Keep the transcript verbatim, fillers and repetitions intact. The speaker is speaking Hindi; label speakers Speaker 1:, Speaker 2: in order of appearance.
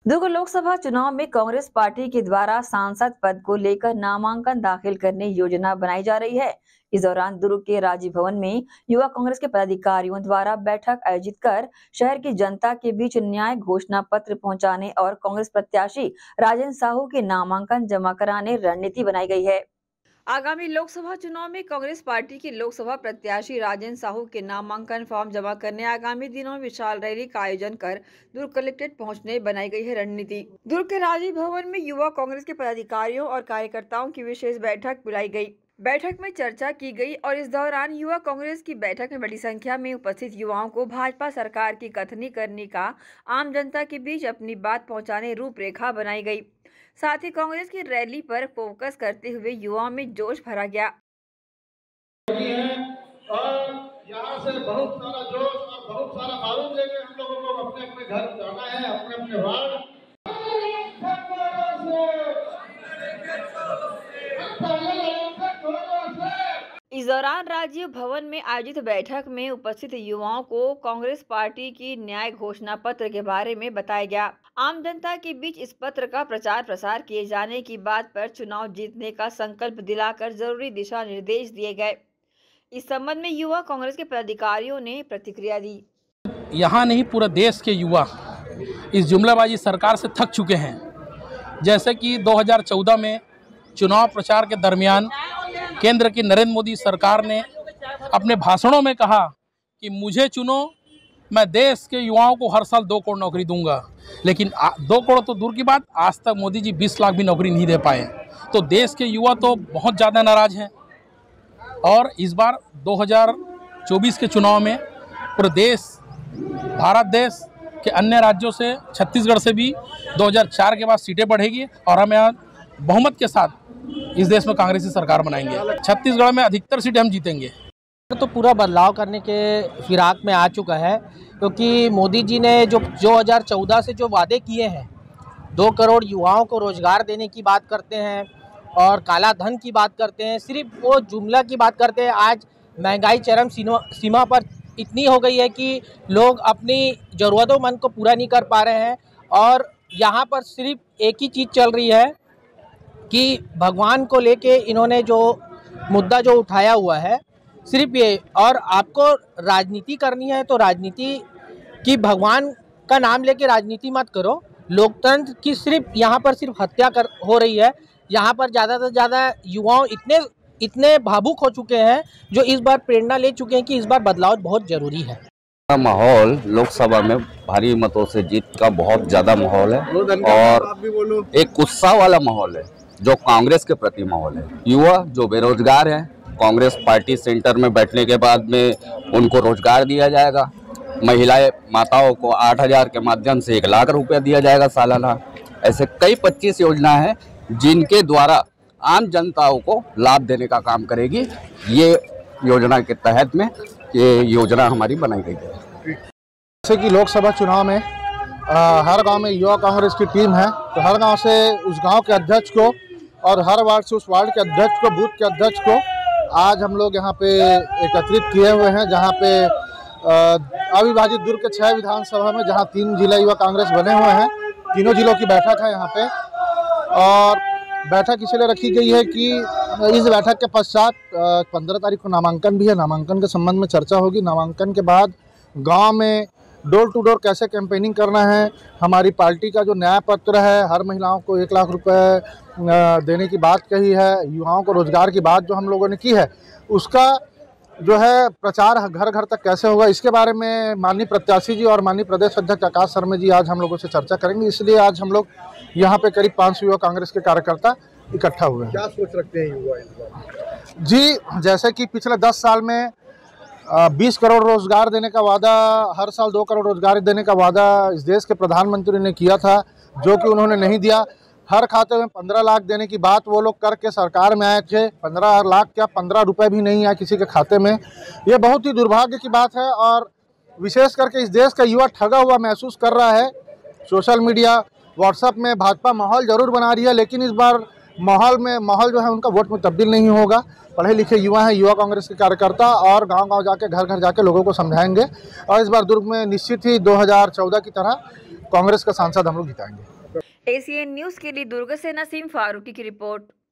Speaker 1: दुर्ग लोकसभा चुनाव में कांग्रेस पार्टी के द्वारा सांसद पद को लेकर नामांकन दाखिल करने योजना बनाई जा रही है। इस दौरान दुर्ग के राजीव भवन में युवा कांग्रेस के पदाधिकारियों द्वारा बैठक आयोजित कर शहर की जनता के बीच न्याय घोषणा पत्र पहुंचाने और कांग्रेस प्रत्याशी राजेंद्र साहू के नामांकन जमा कराने रणनीति बनाई गई है। आगामी लोकसभा चुनाव में कांग्रेस पार्टी के लोकसभा प्रत्याशी राजेंद्र साहू के नामांकन फॉर्म जमा करने आगामी दिनों में विशाल रैली का आयोजन कर दुर्ग कलेक्ट्रेट पहुंचने बनाई गई है रणनीति। दुर्ग के राजीव भवन में युवा कांग्रेस के पदाधिकारियों और कार्यकर्ताओं की विशेष बैठक बुलाई गई। बैठक में चर्चा की गई और इस दौरान युवा कांग्रेस की बैठक में बड़ी संख्या में उपस्थित युवाओं को भाजपा सरकार की कथनी करने का आम जनता के बीच अपनी बात पहुँचाने रूपरेखा बनाई गयी। साथ ही कांग्रेस की रैली पर फोकस करते हुए युवाओं में जोश भरा गया।
Speaker 2: और यहाँ से बहुत सारा जोश और बहुत सारा मालूम लेके हम लोगों को अपने अपने घर जाना है, अपने अपने वार्ड।
Speaker 1: इस दौरान राजीव भवन में आयोजित बैठक में उपस्थित युवाओं को कांग्रेस पार्टी की न्याय घोषणा पत्र के बारे में बताया गया। आम जनता के बीच इस पत्र का प्रचार प्रसार किए जाने की बात पर चुनाव जीतने का संकल्प दिलाकर जरूरी दिशा निर्देश दिए गए। इस संबंध में युवा कांग्रेस के पदाधिकारियों ने प्रतिक्रिया दी।
Speaker 3: यहाँ नहीं, पूरा देश के युवा इस जुमलाबाजी सरकार से थक चुके हैं। जैसे कि दो हज़ार चौदह में चुनाव प्रचार के दरमियान केंद्र की नरेंद्र मोदी सरकार ने अपने भाषणों में कहा कि मुझे चुनो, मैं देश के युवाओं को हर साल दो करोड़ नौकरी दूंगा। लेकिन दो करोड़ तो दूर की बात, आज तक मोदी जी बीस लाख भी नौकरी नहीं दे पाए। तो देश के युवा तो बहुत ज़्यादा नाराज़ हैं। और इस बार दो हज़ार चौबीस के चुनाव में पूरे देश, भारत देश के अन्य राज्यों से, छत्तीसगढ़ से भी दो हज़ार चार के बाद सीटें बढ़ेगी और हम यहाँ बहुमत के साथ इस देश में कांग्रेसी सरकार बनाएंगे। छत्तीसगढ़ में अधिकतर सीटें हम जीतेंगे।
Speaker 4: तो पूरा बदलाव करने के फिराक में आ चुका है, क्योंकि मोदी जी ने जो दो हज़ार चौदह से जो वादे किए हैं, दो करोड़ युवाओं को रोजगार देने की बात करते हैं और काला धन की बात करते हैं, सिर्फ वो जुमला की बात करते हैं। आज महंगाई चरम सीमा पर इतनी हो गई है कि लोग अपनी ज़रूरतों को पूरा नहीं कर पा रहे हैं। और यहाँ पर सिर्फ एक ही चीज़ चल रही है कि भगवान को लेके इन्होंने जो मुद्दा जो उठाया हुआ है सिर्फ ये, और आपको राजनीति करनी है तो राजनीति की भगवान का नाम लेके राजनीति मत करो। लोकतंत्र की सिर्फ यहाँ पर सिर्फ हत्या कर हो रही है। यहाँ पर ज़्यादा से ज़्यादा युवाओं इतने इतने भावुक हो चुके हैं, जो इस बार प्रेरणा ले चुके हैं कि इस बार बदलाव बहुत ज़रूरी है।
Speaker 5: माहौल लोकसभा में भारी मतों से जीत का बहुत ज़्यादा माहौल है और एक उत्साह वाला माहौल है जो कांग्रेस के प्रति माहौल है। युवा जो बेरोजगार हैं, कांग्रेस पार्टी सेंटर में बैठने के बाद में उनको रोजगार दिया जाएगा। महिलाएं माताओं को आठ हज़ार के माध्यम से एक लाख रुपया दिया जाएगा सालाना। ऐसे कई पच्चीस योजना हैं जिनके द्वारा आम जनताओं को लाभ देने का काम करेगी। ये योजना के तहत में ये योजना हमारी बनाई गई है।
Speaker 2: जैसे कि लोकसभा चुनाव में आ, हर गांव में युवा कांग्रेस की टीम है, तो हर गांव से उस गांव के अध्यक्ष को और हर वार्ड से उस वार्ड के अध्यक्ष को, बूथ के अध्यक्ष को आज हम लोग यहाँ पे एकत्रित किए हुए हैं, जहाँ पे अविभाजित दुर्ग के छह विधानसभा में जहाँ तीन जिला युवा कांग्रेस बने हुए हैं, तीनों जिलों की बैठक है यहाँ पे। और बैठक इसलिए रखी गई है कि इस बैठक के पश्चात पंद्रह तारीख को नामांकन भी है। नामांकन के संबंध में चर्चा होगी। नामांकन के बाद गाँव में डोर टू डोर कैसे कैंपेनिंग करना है, हमारी पार्टी का जो न्याय पत्र है, हर महिलाओं को एक लाख रुपए देने की बात कही है, युवाओं को रोजगार की बात जो हम लोगों ने की है, उसका जो है प्रचार घर घर तक कैसे होगा, इसके बारे में माननीय प्रत्याशी जी और माननीय प्रदेश अध्यक्ष आकाश शर्मा जी आज हम लोगों से चर्चा करेंगे। इसलिए आज हम लोग यहाँ पे करीब पाँच सौ युवा कांग्रेस के कार्यकर्ता इकट्ठा हुए हैं।
Speaker 6: क्या सोच रखते हैं युवा
Speaker 2: जी? जैसे कि पिछले दस साल में बीस करोड़ रोजगार देने का वादा, हर साल दो करोड़ रोजगार देने का वादा इस देश के प्रधानमंत्री ने किया था, जो कि उन्होंने नहीं दिया। हर खाते में पंद्रह लाख देने की बात वो लोग करके सरकार में आए थे। पंद्रह लाख क्या, पंद्रह रुपए भी नहीं आए किसी के खाते में। ये बहुत ही दुर्भाग्य की बात है और विशेष करके इस देश का युवा ठगा हुआ महसूस कर रहा है। सोशल मीडिया, व्हाट्सएप में भाजपा माहौल जरूर बना रही है, लेकिन इस बार माहौल में माहौल जो है उनका वोट में तब्दील नहीं होगा। पढ़े लिखे युवा हैं, युवा कांग्रेस के कार्यकर्ता, और गांव गांव जाके घर घर जाके लोगों को समझाएंगे। और इस बार दुर्ग में निश्चित ही दो हज़ार चौदह की तरह कांग्रेस का सांसद हम लोग जिताएंगे।
Speaker 1: एसीएन न्यूज के लिए दुर्ग से नसीम फारूकी की रिपोर्ट।